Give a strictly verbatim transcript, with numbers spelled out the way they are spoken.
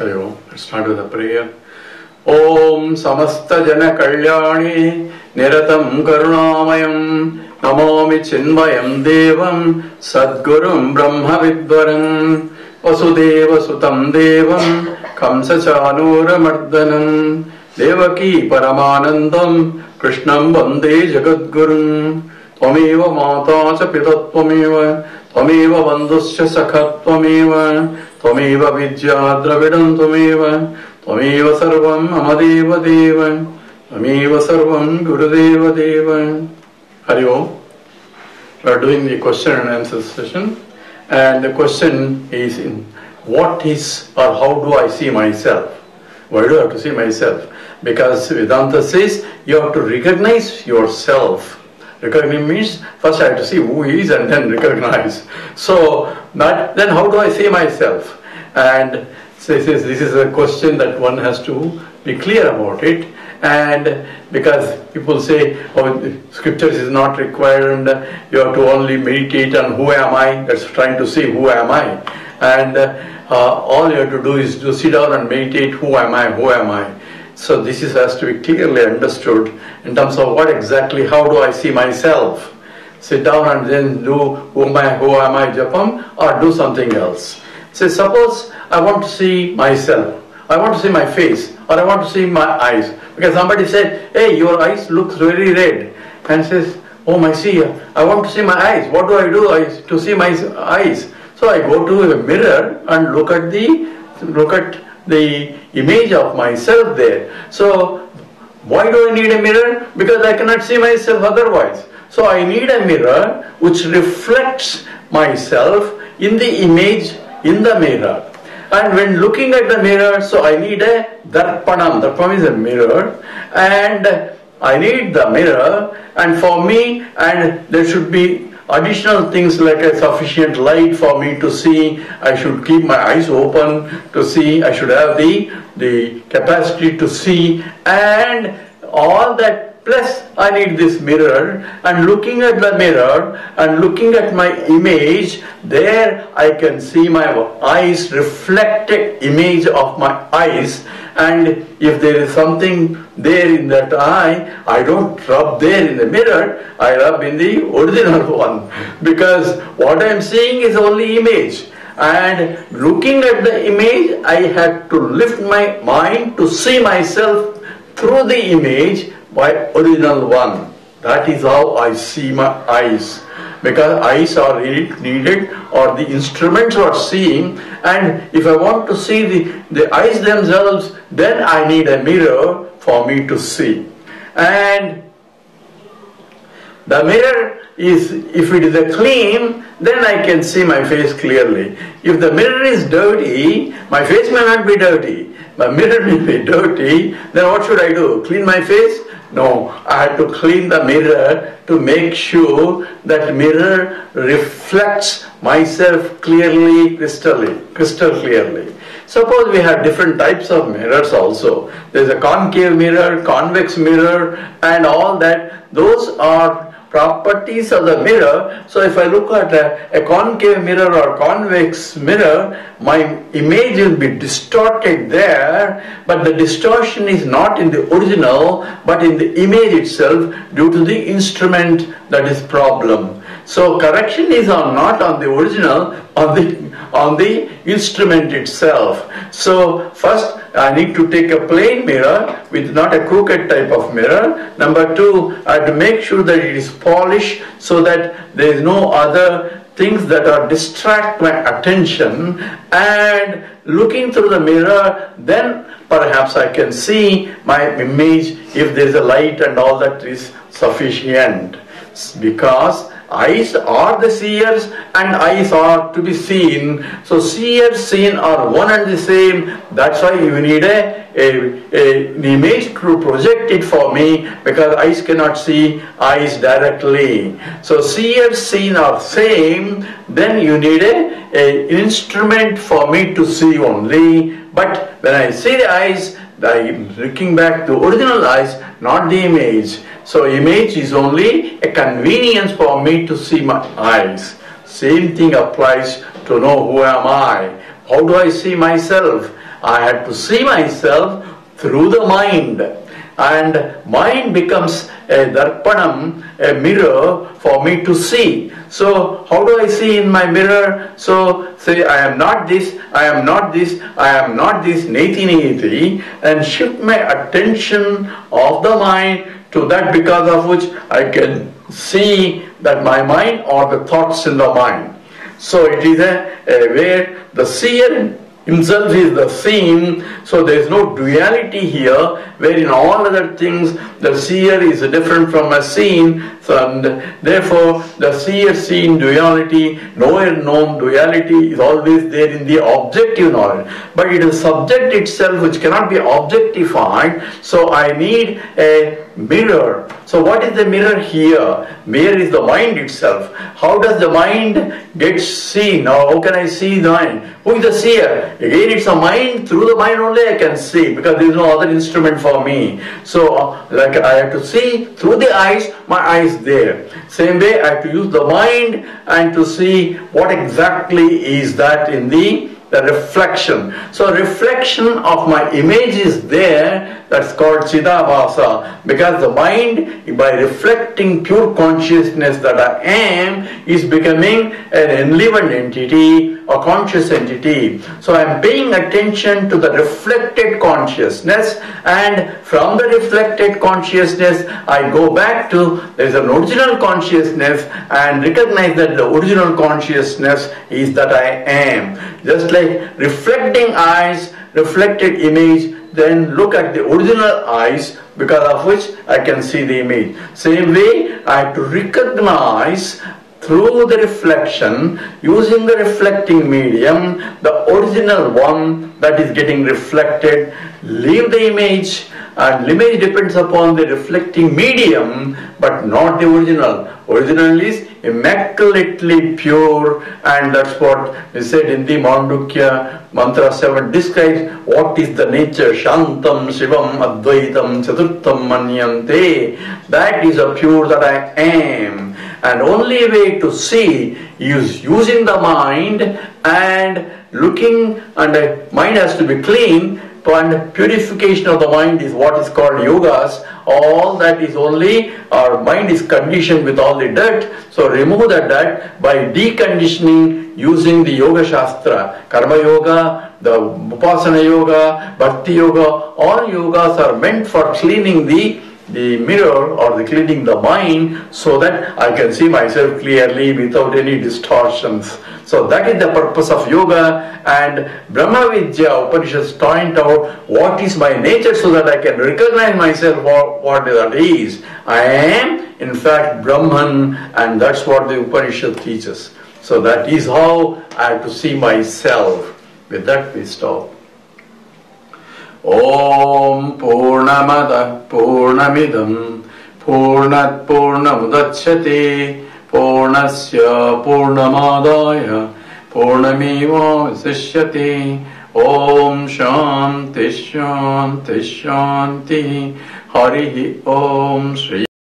Hari Om. Let's start with a prayer. Om Samasta Jana Kalyani Niratam Karunamayam Namomi Chinmayam Devam Sadgurum Brahma Vidvaram Vasudeva Sutam Devam Kamsa Chanura Mardanam Devaki Paramanandam Krishnam Bande Jagadgurum Tvameva Mata Cha Pitattvameva Tvameva Bandhuscha Sakhattvameva Tvameva Vidya Dravidam Tvameva Tvameva Sarvam Amadeva Deva Tvameva Sarvam Gurudeva Deva. Hari Om. We are doing the question and answer session, and the question is in what is or how do I see myself? Why do I have to see myself? Because Vedanta says you have to recognize yourself. Recognize means first I have to see who he is and then recognize. So that, then how do I see myself? And so this is, this is a question that one has to be clear about it. And because people say, oh, scriptures is not required and you have to only meditate on who am I, that's trying to say who am I. And uh, all you have to do is to sit down and meditate, who am I, who am I. So this is, has to be clearly understood in terms of what exactly, how do I see myself. Sit down and then do who am I, who am I japam, or do something else. Say, suppose I want to see myself, I want to see my face, or I want to see my eyes. Because somebody said, hey, your eyes look very red. And says, oh my see, I want to see my eyes. What do I do I, to see my eyes? So I go to a mirror and look at the, look at the image of myself there. So why do I need a mirror? Because I cannot see myself otherwise. So I need a mirror which reflects myself in the image in the mirror. And when looking at the mirror, so I need a darpanam. Darpanam is a mirror, and I need the mirror, and for me, and there should be additional things like a sufficient light for me to see. I should keep my eyes open to see. I should have the, the capacity to see, and all that. Plus, I need this mirror, and looking at the mirror and looking at my image, there I can see my eyes, reflected image of my eyes. And if there is something there in that eye, I don't rub there in the mirror, I rub in the original one. Because what I am seeing is only image. And looking at the image, I had to lift my mind to see myself through the image by original one. That is how I see my eyes. Because eyes are needed, or the instruments for seeing, and if I want to see the, the eyes themselves, then I need a mirror for me to see. And the mirror is, if it is a clean, then I can see my face clearly. If the mirror is dirty, my face may not be dirty. My mirror may be dirty, then what should I do? Clean my face? No, I had to clean the mirror to make sure that mirror reflects myself clearly, crystal, crystal clearly. Suppose we have different types of mirrors also. There is a concave mirror, convex mirror, and all that. Those are properties of the mirror. So if I look at a, a concave mirror or convex mirror, my image will be distorted there, but the distortion is not in the original, but in the image itself due to the instrument that is problem. So correction is on, not on the original, on the on the instrument itself. So first I need to take a plain mirror with not a crooked type of mirror. Number two, I have to make sure that it is polished so that there is no other things that are distract my attention, and looking through the mirror, then perhaps I can see my image if there is a light and all that is sufficient. Because eyes are the seers and eyes are to be seen. So seer, seen are one and the same. That's why you need a, a, a, an image to project it for me, because eyes cannot see eyes directly. So seer, seen are same. Then you need a, a instrument for me to see only. But when I see the eyes, I am looking back to original eyes, not the image. So image is only a convenience for me to see my eyes. Same thing applies to know who am I. How do I see myself? I had to see myself through the mind. And mind becomes a darpanam, a mirror for me to see. So how do I see in my mirror? So say I am not this, I am not this, I am not this, neti neti, and shift my attention of the mind to that, because of which I can see that my mind or the thoughts in the mind. So it is a, a where the seer himself is the seen, so there is no duality here, where in all other things the seer is different from a seen, so, and therefore the seer seen duality, knower known duality is always there in the objective knowledge, but it is subject itself which cannot be objectified, so I need a mirror. So what is the mirror here? Mirror is the mind itself. How does the mind get seen? Now how can I see the mind? Who is the seer? Again it's a mind, through the mind only I can see, because there is no other instrument for me. So uh, like I have to see through the eyes, my eyes there. Same way I have to use the mind and to see what exactly is that in the the reflection. So reflection of my image is there, that's called Chidabhasa, because the mind, by reflecting pure consciousness that I am, is becoming an enlivened entity, a conscious entity. So I am paying attention to the reflected consciousness, and from the reflected consciousness I go back to, there is an original consciousness, and recognize that the original consciousness is that I am. Just like reflecting eyes, reflected image, then look at the original eyes, because of which I can see the image. Same way, I have to recognize through the reflection, using the reflecting medium, the original one that is getting reflected, leave the image, and image depends upon the reflecting medium, but not the original. Original is immaculately pure, and that's what we said in the Mandukya Mantra seven describes what is the nature. Shantam Shivam Advaitam Chaturtham Manyante. That is a pure that I am. And only way to see is using the mind and looking, and the mind has to be clean, and purification of the mind is what is called yogas. All that is only, our mind is conditioned with all the dirt, so remove that dirt by deconditioning using the Yoga Shastra. Karma Yoga, the Upasana Yoga, Bhakti Yoga, all yogas are meant for cleaning the the mirror or the cleaning the mind, so that I can see myself clearly without any distortions. So that is the purpose of yoga, and Brahma Vidya Upanishads point out what is my nature, so that I can recognize myself what, what that is. I am in fact Brahman, and that's what the Upanishad teaches. So that is how I have to see myself. With that we stop. Om Purnamada Purnamidam Purnat Purnamudachyate Purnasya Purnamadaya Purnameva Visishyate. Om Shanti Shanti Shanti. Harihi Om Shri